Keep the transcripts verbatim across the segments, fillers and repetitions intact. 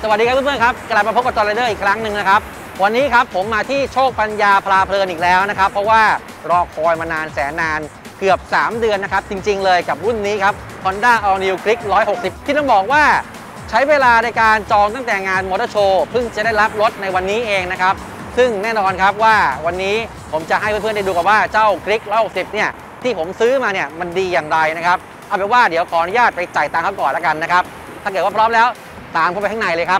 สวัสดีครับเพื่อนๆครับกลับมาพบกับจอร์ไรเดอร์อีกครั้งหนึ่งนะครับวันนี้ครับผมมาที่โชคปัญญาพลาเพลินอีกแล้วนะครับเพราะว่ารอคอยมานานแสนนานเกือบสามเดือนนะครับจริงๆเลยกับรุ่นนี้ครับ Honda All New Click หนึ่งร้อยหกสิบที่ต้องบอกว่าใช้เวลาในการจองตั้งแต่งานมอเตอร์โชว์เพิ่งจะได้รับรถในวันนี้เองนะครับซึ่งแน่นอนครับว่าวันนี้ผมจะให้เพื่อนๆได้ดูกันว่าเจ้า Click หนึ่งร้อยหกสิบเนี่ยที่ผมซื้อมาเนี่ยมันดีอย่างไรนะครับเอาเป็นว่าเดี๋ยวขออนุญาตไปจ่ายตังค์เขาก่อนแล้วกันนะครับถ้าเกิดว่าพร้อมแล้วตามเข้าไปข้างในเลยครับ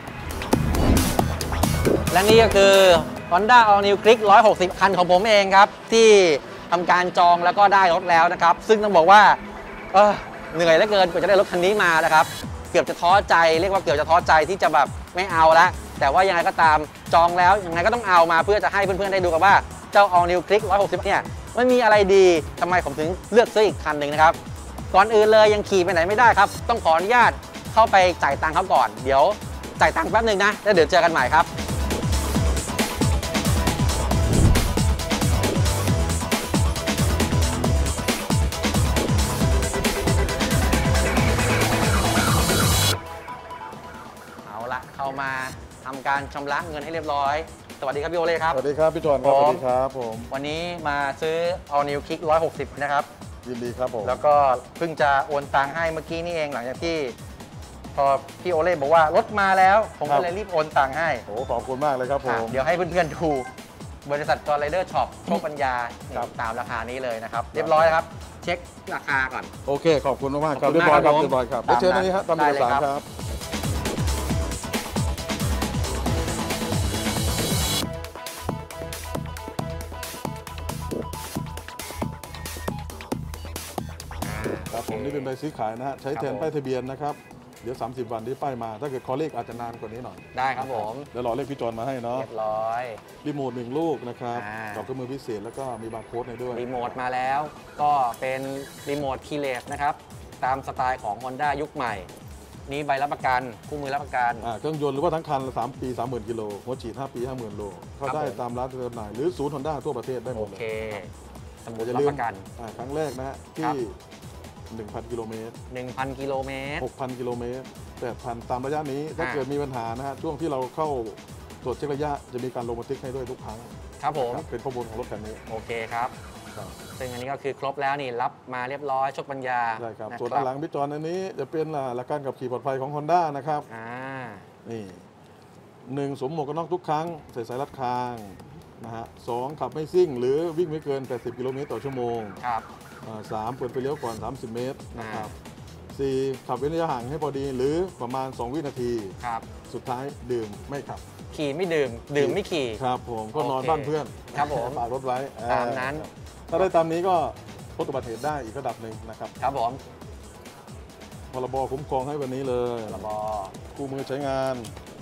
และนี่ก็คือ Honda All New Click หนึ่งร้อยหกสิบคันของผมเองครับที่ทำการจองแล้วก็ได้รถแล้วนะครับซึ่งต้องบอกว่าเออเหนื่อยเหลือเกินกว่าจะได้รถคันนี้มานะครับเกือบจะท้อใจเรียกว่าเกือบจะท้อใจที่จะแบบไม่เอาละแต่ว่ายังไงก็ตามจองแล้วยังไงก็ต้องเอามาเพื่อจะให้เพื่อนๆได้ดูกันว่าเจ้า All New Click หนึ่งร้อยหกสิบเนี่ยมันมีอะไรดีทำไมผมถึงเลือกซื้ออีกคันหนึ่งนะครับก่อนอื่นเลยยังขี่ไปไหนไม่ได้ครับต้องขออนุญาตเข้าไปจ่ายตังค์เขาก่อนเดี๋ยวจ่ายตังค์แป๊บนึงนะแล้วเดี๋ยวเจอกันใหม่ครับเอาละเข้ามาทำการชำระเงินให้เรียบร้อยสวัสดีครับพี่โอเล่ครับสวัสดีครับพี่จอนครับสวัสดีครับผมวันนี้มาซื้อ All New Click หนึ่งร้อยหกสิบนะครับยินดีครับผมแล้วก็เพิ่งจะโอนตังค์ให้เมื่อกี้นี่เองหลังจากที่พอพี่โอเล่บอกว่ารถมาแล้วผมก็เลยรีบโอนตังค์ให้โอ้ขอบคุณมากเลยครับผมเดี๋ยวให้เพื่อนๆดูบริษัทจอร์ไรเดอร์ช็อปโชคปัญญาตามราคานี้เลยนะครับเรียบร้อยครับเช็คราคาก่อนโอเคขอบคุณมากๆครับเรียบร้อยครับเรียบร้อยครับเชิญตรงนี้ครับตามเอกสารครับครับผมนี่เป็นใบซื้อขายนะฮะใช้แทนป้ายทะเบียนนะครับเดี๋ยวสามสิบวันที่ป้ายมาถ้าเกิดขอเลขอาจจะนานกว่านี้หน่อยได้ครับผมเดี๋ยวรอเลขพี่จอนมาให้เนาะเรียบร้อยรีโมทหนึ่งลูกนะครับดอกเครื่องมือพิเศษแล้วก็มีบาร์โค้ดในด้วยรีโมทมาแล้วก็เป็นรีโมทคีย์เลสนะครับตามสไตล์ของ Honda ยุคใหม่นี้ใบรับประกันคู่มือรับประกันเครื่องยนต์หรือว่าทั้งคันสามปีสามหมื่นกิโลหัวฉีดห้าปีห้าหมื่นโลเข้าได้ตามร้านจำหน่ายหรือศูนย์ Honda ทั่วประเทศได้หมดเลยโอเคสมุดรับประกันครั้งแรกนะที่หนึ่งพันกิโลเมตรหนึ่งพันกิโลเมตรหกพันกิโลเมตร แปดพัน ตามระยะนี้ถ้าเกิดมีปัญหานะฮะช่วงที่เราเข้าตรวจเช็คระยะจะมีการลงบันทึกให้ด้วยทุกครั้งครับผมเป็นข้อมูลของรถคันนี้โอเคครับซึ่งอันนี้ก็คือครบแล้วนี่รับมาเรียบร้อยโชคปัญญาใช่ครับส่วนด้านหลังพี่จอนอันนี้จะเป็นหลักการขับขี่ปลอดภัยของ Honda นะครับนี่หนึ่งสวมหมวกกันน็อกทุกครั้งใส่สายรัดคางนะฮะสองขับไม่ซิ่งหรือวิ่งไม่เกินแปดสิบกิโลเมตรต่อชั่วโมงครับสามเปิดไฟเลี้ยวก่อนสามสิบเมตรนะครับสี่ขับเว้นระยะห่างให้พอดีหรือประมาณสองวินาทีครับสุดท้ายดื่มไม่ขับขี่ไม่ดื่มดื่มไม่ขี่ครับผมก็นอนบ้านเพื่อนครับผมฝากรถไว้ตามนั้นถ้าได้ตามนี้ก็ลดอุบัติเหตุได้อีกระดับหนึ่งนะครับครับผมพรบคุ้มครองให้วันนี้เลยพรบคู่มือใช้งาน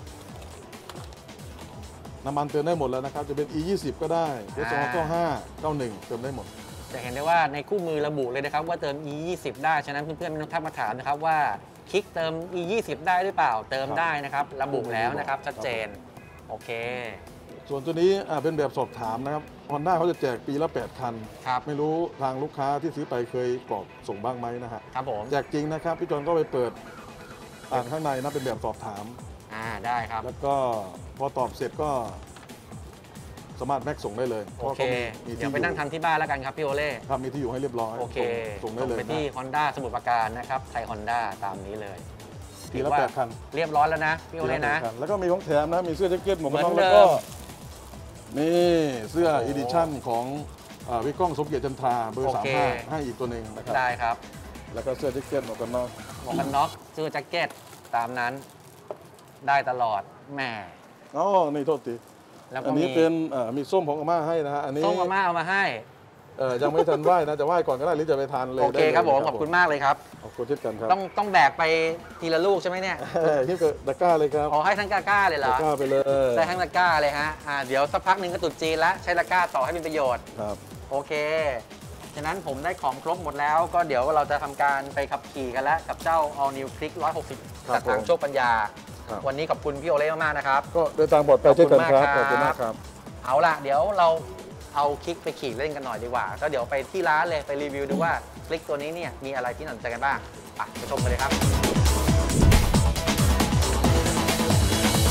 น้ำมันเติมได้หมดแล้วนะครับจะเป็น อี ยี่สิบ ก็ได้ เอส สอง เก้า ห้า เก้าหนึ่ง เติมได้หมดจะเห็นได้ว่าในคู่มือระบุเลยนะครับว่าเติม อี ยี่สิบ ได้ฉะนั้นเพื่อนๆไม่ต้องทักมาถามนะครับว่าคลิกเติม อี ยี่สิบ ได้หรือเปล่าเติมได้นะครับระบุแล้วนะครับชัดเจนโอเคส่วนตัวนี้เป็นแบบสอบถามนะครับ Honda เขาจะแจกปีละแปดคันไม่รู้ทางลูกค้าที่ซื้อไปเคยกรอกส่งบ้างไหมนะฮะครับผมแจกจริงนะครับพี่จอนก็ไปเปิดอ่านข้างในนะเป็นแบบสอบถามอ่าได้ครับแล้วก็พอตอบเสร็จก็สามารถแม็กส่งได้เลยโอเคเดี๋ยวไปนั่งทำที่บ้านแล้วกันครับพี่โอเล่ครับมีที่อยู่ให้เรียบร้อยโอเคส่งได้เลยไปที่ Honda สมุทรปราการนะครับไทย Honda ตามนี้เลยปีละแปดคันเรียบร้อยแล้วนะพี่โอเล่นะแล้วก็มีของแถมนะมีเสื้อแจ็คเก็ตหมวกกันน็อกแล้วก็นี่เสื้ออีดิชั่นของวิกก้องสมเกียรติจันทราเบอร์สามห้าให้อีกตัวหนึ่งนะครับได้ครับแล้วก็เสื้อแจ็คเก็ตหมวกกันน็อกหมวกกันน็อกเสื้อแจ็คเก็ตตามนั้นได้ตลอดแหมอ๋อนี่โทษทีอันนี้เป็นมีส้มของอาม่าให้นะฮะอันนี้ส้มอาม่าเอามาให้ยังไม่ทันไหว้นะจะไหว้ก่อนก็ได้หรือจะไปทานเลยโอเคครับผมขอบคุณมากเลยครับขอบคุณเช่นกันครับต้องต้องแบกไปทีละลูกใช่ไหมเนี่ยที่เกิดตะกร้าเลยครับขอให้ทั้งตะกร้าเลยเหรอตะกร้าไปเลยใช้ทั้งตะกร้าเลยฮะเดี๋ยวสักพักหนึ่งก็ตุดจีนแล้วใช้ตะกร้าต่อให้เป็นประโยชน์ครับโอเคฉะนั้นผมได้ของครบหมดแล้วก็เดี๋ยวเราจะทำการไปขับขี่กันแล้วกับเจ้า All New Click หนึ่งร้อยหกสิบจากทางโชคปัญญาวันนี้ขอบคุณพี่โอเล่มากๆนะครับก็เดินทางปลอดภัยเช่นกันครับขอบคุณมากครับเอาล่ะเดี๋ยวเราเอาคลิกไปขี่เล่นกันหน่อยดีกว่าก็เดี๋ยวไปที่ร้านเลยไปรีวิวดูว่าคลิกตัวนี้เนี่ยมีอะไรที่น่าสนใจกันบ้างไปชมกันเลยครับ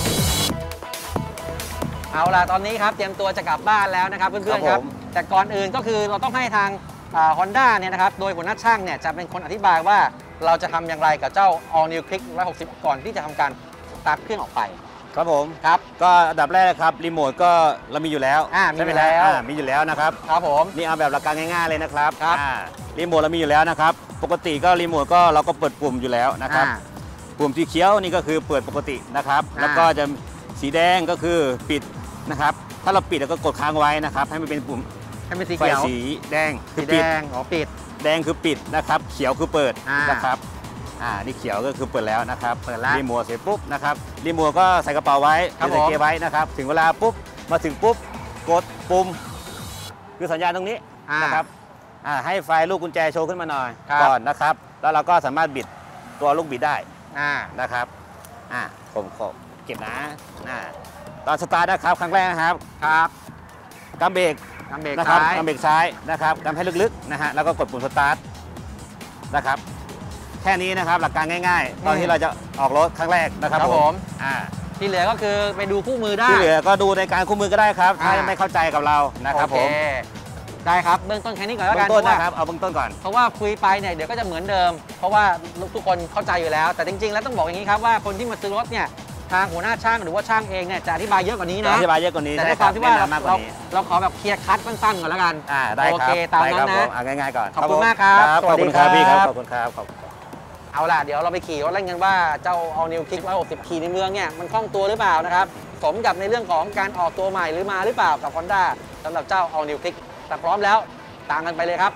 เอาล่ะตอนนี้ครับเตรียมตัวจะกลับบ้านแล้วนะครับเพื่อนๆครับแต่ก่อนอื่นก็คือเราต้องให้ทางฮอนด้าเนี่ยนะครับโดยหัวหน้าช่างเนี่ยจะเป็นคนอธิบายว่าเราจะทำอย่างไรกับเจ้า All New Click หนึ่งร้อยหกสิบก่อนที่จะทำการสตาร์ทเครื่องออกไปครับผมครับก็อันดับแรกครับรีโมทก็เรามีอยู่แล้วอ่ามีอยู่แล้วมีอยู่แล้วนะครับครับผมนี่เอาแบบหลักการง่ายๆเลยนะครับครับรีโมทเรามีอยู่แล้วนะครับปกติก็รีโมทก็เราก็เปิดปุ่มอยู่แล้วนะครับปุ่มสีเขียวนี่ก็คือเปิดปกตินะครับแล้วก็จะสีแดงก็คือปิดนะครับถ้าเราปิดเราก็กดค้างไว้นะครับให้มันเป็นปุ่มให้เป็นสีเขียวสีแดงคือปิดอ๋อปิดแดงคือปิดนะครับเขียวคือเปิดนะครับอ่านี่เขียวก็คือเปิดแล้วนะครับเปิดแล้วรีโมทเสร็จปุ๊บนะครับรีโมทก็ใส่กระเป๋าไว้ใส่เกียร์ไว้นะครับถึงเวลาปุ๊บมาถึงปุ๊บกดปุ่มคือสัญญาณตรงนี้นะครับอ่าให้ไฟลูกกุญแจโชว์ขึ้นมาหน่อยก่อนนะครับแล้วเราก็สามารถบิดตัวลูกบิดได้นะครับอ่าผมขอเก็บนะอ่าตอนสตาร์ทนะครับครั้งแรกนะครับครับกำเบรกกำเบรกนะครับกำเบรกซ้ายนะครับกำให้ลึกๆนะฮะแล้วก็กดปุ่มสตาร์ทนะครับแค่นี้นะครับหลักการง่ายๆตอนที่เราจะออกรถครั้งแรกนะครับผมอ่าที่เหลือก็คือไปดูคู่มือได้ที่เหลือก็ดูในการคู่มือก็ได้ครับถ้าไม่เข้าใจกับเรานะครับผมได้ครับเบื้องต้นแค่นี้ก่อนแล้วกันเบื้องต้นนะครับเอาเบื้องต้นก่อนเพราะว่าคุยไปเนี่ยเดี๋ยวก็จะเหมือนเดิมเพราะว่าทุกคนเข้าใจอยู่แล้วแต่จริงๆแล้วต้องบอกอย่างนี้ครับว่าคนที่มาซื้อรถเนี่ยทางหัวหน้าช่างหรือว่าช่างเองเนี่ยจะอธิบายเยอะกว่านี้นะอธิบายเยอะกว่านี้แต่ในความที่ว่าเราเราขอแบบเคลียร์คัดสั้นๆก่อนแล้วกันอ่าได้ครับโอเคตามนั้นนะง่ายๆก่อนขอบคุณมากครับขอบคุณครับพี่ครับขอบคุณครับเอาล่ะเดี๋ยวเราไปขี่รถเล่นกันว่าเจ้า All New Click หนึ่งร้อยหกสิบขี่ในเมืองเนี่ยมันคล่องตัวหรือเปล่านะครับสมกับในเรื่องของการออกตัวใหม่หรือมาหรือเปล่ากับ Honda สำหรับเจ้า All New Click แต่พร้อมแล้วตามกันไปเลยครับ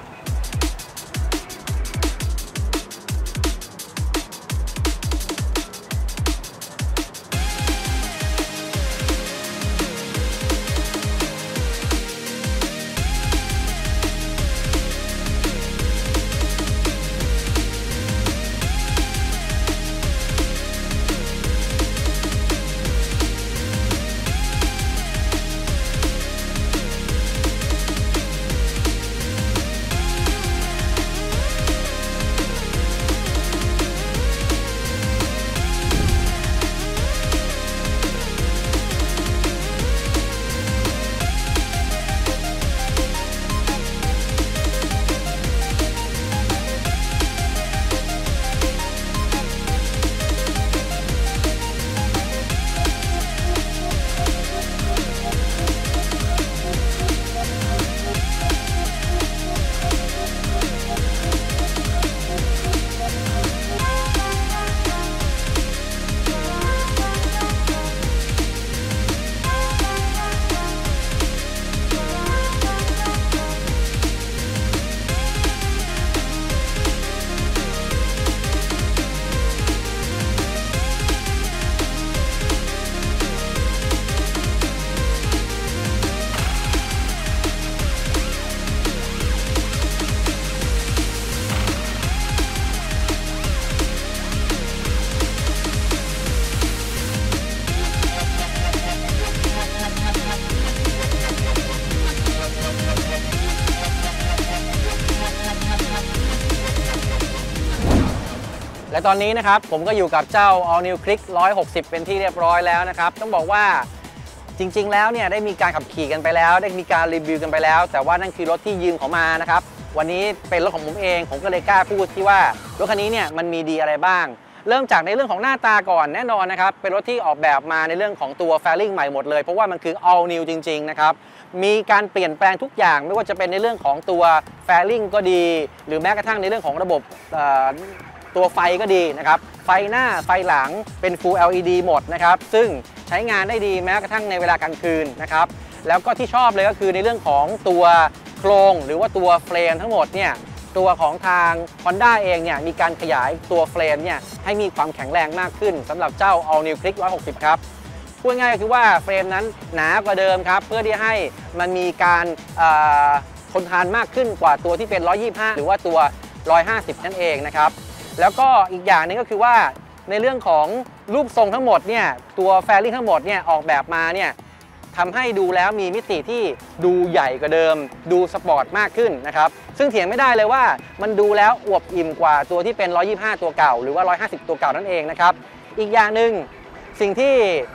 และตอนนี้นะครับผมก็อยู่กับเจ้า All New Click หนึ่งร้อยหกสิบเป็นที่เรียบร้อยแล้วนะครับต้องบอกว่าจริงๆแล้วเนี่ยได้มีการขับขี่กันไปแล้วได้มีการรีวิวกันไปแล้วแต่ว่านั่นคือรถที่ยืมเขามานะครับวันนี้เป็นรถของผมเองผมก็เลยกล้าพูดที่ว่ารถคันนี้เนี่ยมันมีดีอะไรบ้างเริ่มจากในเรื่องของหน้าตาก่อนแน่นอนนะครับเป็นรถที่ออกแบบมาในเรื่องของตัวแฟลิ่งใหม่หมดเลยเพราะว่ามันคือ All New จริงๆนะครับมีการเปลี่ยนแปลงทุกอย่างไม่ว่าจะเป็นในเรื่องของตัวแฟลิ่งก็ดีหรือแม้กระทั่งในเรื่องของระบบตัวไฟก็ดีนะครับไฟหน้าไฟหลังเป็น Full แอล อี ดี หมดนะครับซึ่งใช้งานได้ดีแม้กระทั่งในเวลากลางคืนนะครับแล้วก็ที่ชอบเลยก็คือในเรื่องของตัวโครงหรือว่าตัวเฟรมทั้งหมดเนี่ยตัวของทาง Honda เองเนี่ยมีการขยายตัวเฟรมเนี่ยให้มีความแข็งแรงมากขึ้นสำหรับเจ้า All New Click หนึ่งร้อยหกสิบครับพูดง่ายก็คือว่าเฟรมนั้นหนากว่าเดิมครับเพื่อที่ให้มันมีการทนทานมากขึ้นกว่าตัวที่เป็นหนึ่งร้อยยี่สิบห้าหรือว่าตัวหนึ่งร้อยห้าสิบนั่นเองนะครับแล้วก็อีกอย่างนึงก็คือว่าในเรื่องของรูปทรงทั้งหมดเนี่ยตัวแฟลิ่งทั้งหมดเนี่ยออกแบบมาเนี่ยทำให้ดูแล้วมีมิติที่ดูใหญ่กว่าเดิมดูสปอร์ตมากขึ้นนะครับซึ่งเถียงไม่ได้เลยว่ามันดูแล้วอวบอิ่มกว่าตัวที่เป็นหนึ่งร้อยยี่สิบห้าตัวเก่าหรือว่าหนึ่งร้อยห้าสิบตัวเก่านั่นเองนะครับอีกอย่างหนึ่งสิ่งที่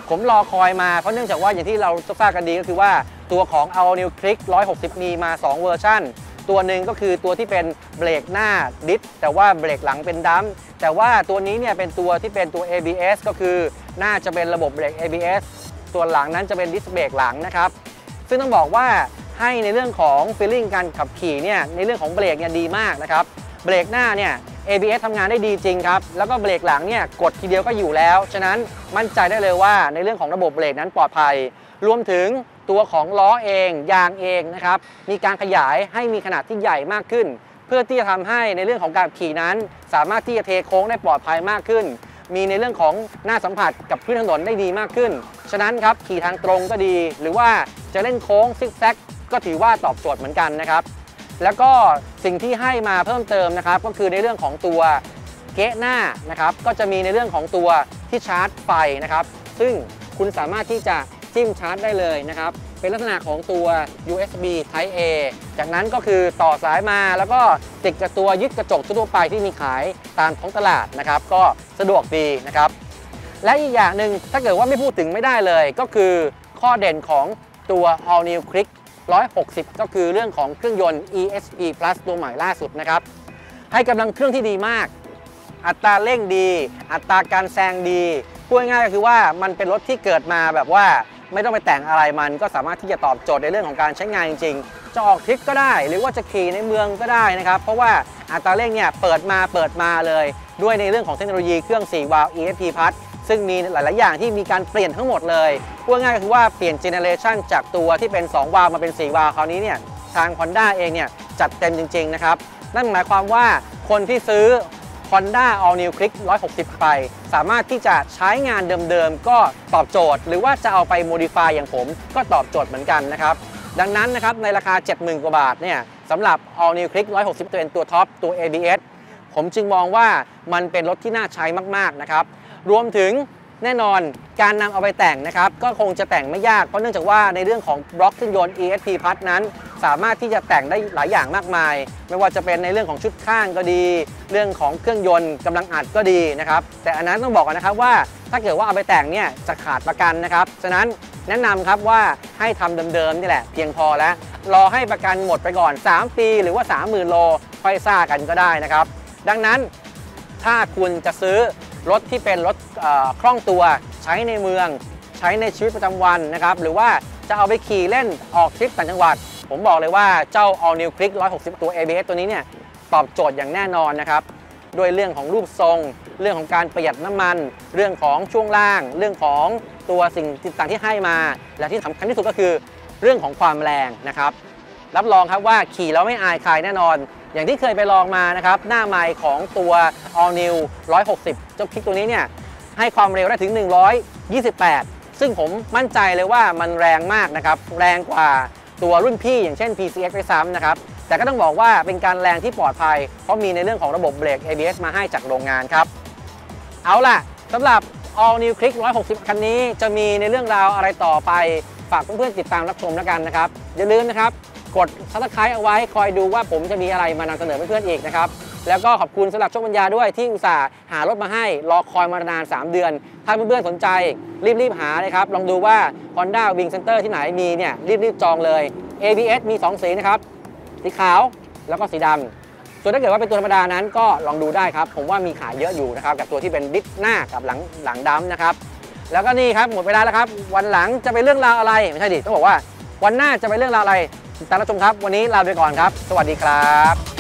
ผมรอคอยมาเพราะเนื่องจากว่าอย่างที่เราทราบกันดีก็คือว่าตัวของ All New Click หนึ่งร้อยหกสิบ มีมาสองเวอร์ชันตัวหนึ่งก็คือตัวที่เป็นเบรกหน้าดิสแต่ว่าเบรกหลังเป็นดัมแต่ว่าตัวนี้เนี่ยเป็นตัวที่เป็นตัว เอ บี เอส ก็คือน่าจะเป็นระบบเบรก เอ บี เอส ตัวหลังนั้นจะเป็นดิสเบรกหลังนะครับซึ่งต้องบอกว่าให้ในเรื่องของฟีลลิ่งการขับขี่เนี่ยในเรื่องของเบรกเนี่ยดีมากนะครับเบรกหน้าเนี่ย เอ บี เอส ทำงานได้ดีจริงครับแล้วก็เบรกหลังเนี่ยกดทีเดียวก็อยู่แล้วฉะนั้นมั่นใจได้เลยว่าในเรื่องของระบบเบรกนั้นปลอดภัยรวมถึงตัวของล้อเองยางเองนะครับมีการขยายให้มีขนาดที่ใหญ่มากขึ้นเพื่อที่จะทำให้ในเรื่องของการขี่นั้นสามารถที่จะเทโค้งได้ปลอดภัยมากขึ้นมีในเรื่องของหน้าสัมผัสกับพื้นถนนได้ดีมากขึ้นฉะนั้นครับขี่ทางตรงก็ดีหรือว่าจะเล่นโค้งซิกแซกก็ถือว่าตอบโจทย์เหมือนกันนะครับแล้วก็สิ่งที่ให้มาเพิ่มเติมนะครับก็คือในเรื่องของตัวเก๊ะหน้านะครับก็จะมีในเรื่องของตัวที่ชาร์จไฟนะครับซึ่งคุณสามารถที่จะจิ้มชาร์จได้เลยนะครับเป็นลักษณะของตัว ยู เอส บี Type A จากนั้นก็คือต่อสายมาแล้วก็ติดกับตัวยึดกระจกทั่วไปที่มีขายตามท้องตลาดนะครับก็สะดวกดีนะครับและอีกอย่างหนึ่งถ้าเกิดว่าไม่พูดถึงไม่ได้เลยก็คือข้อเด่นของตัว All New Click หนึ่งร้อยหกสิบก็คือเรื่องของเครื่องยนต์ อี เอส พี Plus ตัวใหม่ล่าสุดนะครับให้กำลังเครื่องที่ดีมากอัตราเร่งดีอัตราการแซงดีพูดง่ายๆก็คือว่ามันเป็นรถที่เกิดมาแบบว่าไม่ต้องไปแต่งอะไรมันก็สามารถที่จะตอบโจทย์ในเรื่องของการใช้งานจริงๆจะออกทริปก็ได้หรือว่าจะขี่ในเมืองก็ได้นะครับเพราะว่าอัตราเร่งเนี่ยเปิดมาเปิดมาเลยด้วยในเรื่องของเทคโนโลยีเครื่องสี่วาล์ว อี เอส พี Plus ซึ่งมีหลายๆอย่างที่มีการเปลี่ยนทั้งหมดเลยพูดง่ายๆก็คือว่าเปลี่ยนเจเนเรชันจากตัวที่เป็นสองวาล์วมาเป็นสี่วาล์วคราวนี้เนี่ยทาง Honda เองเนี่ยจัดเต็มจริงๆนะครับนั่นหมายความว่าคนที่ซื้อ Honda All New Click หนึ่งร้อยหกสิบไปสามารถที่จะใช้งานเดิมๆก็ตอบโจทย์หรือว่าจะเอาไป modify อย่างผมก็ตอบโจทย์เหมือนกันนะครับดังนั้นนะครับในราคา เจ็ดหมื่น กว่าบาทเนี่ยสำหรับ All New Click หนึ่งร้อยหกสิบเป็นตัวท็อปตัว เอ บี เอส ผมจึงมองว่ามันเป็นรถที่น่าใช้มากๆนะครับรวมถึงแน่นอนการนำเอาไปแต่งนะครับก็คงจะแต่งไม่ยากเพราะเนื่องจากว่าในเรื่องของบล็อกเครื่องยนต์ อี เอส พี Plus นั้นสามารถที่จะแต่งได้หลายอย่างมากมายไม่ว่าจะเป็นในเรื่องของชุดข้างก็ดีเรื่องของเครื่องยนต์กำลังอัดก็ดีนะครับแต่อันนั้นต้องบอกกันนะครับว่าถ้าเกิดว่าเอาไปแต่งเนี่ยจะขาดประกันนะครับฉะนั้นแนะนำครับว่าให้ทำเดิมๆนี่แหละเพียงพอแล้วรอให้ประกันหมดไปก่อนสามปีหรือว่า สามหมื่น โลค่อยซ่ากันก็ได้นะครับดังนั้นถ้าคุณจะซื้อรถที่เป็นรถคล่องตัวใช้ในเมืองใช้ในชีวิตประจำวันนะครับหรือว่าจะเอาไปขี่เล่นออกทริปต่างจังหวัดผมบอกเลยว่าเจ้า All New Click หนึ่งร้อยหกสิบตัว เอ บี เอส ตัวนี้เนี่ยตอบโจทย์อย่างแน่นอนนะครับด้วยเรื่องของรูปทรงเรื่องของการประหยัดน้ำมันเรื่องของช่วงล่างเรื่องของตัวสิ่งต่างๆที่ให้มาและที่สำคัญที่สุดก็คือเรื่องของความแรงนะครับรับรองครับว่าขี่แล้วไม่อายใครแน่นอนอย่างที่เคยไปลองมานะครับหน้าไมค์ของตัว All New หนึ่งร้อยหกสิบเจ้าคลิกตัวนี้เนี่ยให้ความเร็วได้ถึงหนึ่งร้อยยี่สิบแปดซึ่งผมมั่นใจเลยว่ามันแรงมากนะครับแรงกว่าตัวรุ่นพี่อย่างเช่น พี ซี เอ็กซ์ ไปซ้ำนะครับแต่ก็ต้องบอกว่าเป็นการแรงที่ปลอดภัยเพราะมีในเรื่องของระบบเบรก เอ บี เอส มาให้จากโรงงานครับเอาล่ะสำหรับ All New Click หนึ่งร้อยหกสิบคันนี้จะมีในเรื่องราวอะไรต่อไปฝากเพื่อนๆติดตามรับชมแล้วกันนะครับอย่าลืมนะครับกด Subscribe เอาไว้คอยดูว่าผมจะมีอะไรมานำเสนอเพื่อนๆอีกนะครับแล้วก็ขอบคุณสำหรับโชคปัญญาด้วยที่อุตส่าห์หารถมาให้รอคอยมานานสามเดือนถ้าเพื่อนๆสนใจรีบๆหาเลยครับลองดูว่า Honda Wing Center ที่ไหนมีเนี่ยรีบๆจองเลย เอ บี เอส มีสองสีนะครับสีขาวแล้วก็สีดำส่วนถ้าเกิดว่าเป็นตัวธรรมดานั้นก็ลองดูได้ครับผมว่ามีขายเยอะอยู่นะครับกับตัวที่เป็นดิสหน้ากับหลังหลังดำนะครับแล้วก็นี่ครับหมดเวลาแล้วครับวันหลังจะเป็นเรื่องราวอะไรไม่ใช่ดิต้องบอกว่าวันหน้าจะเป็นเรื่องราวอะไรติดตามรับชมครับวันนี้ลาไปก่อนครับสวัสดีครับ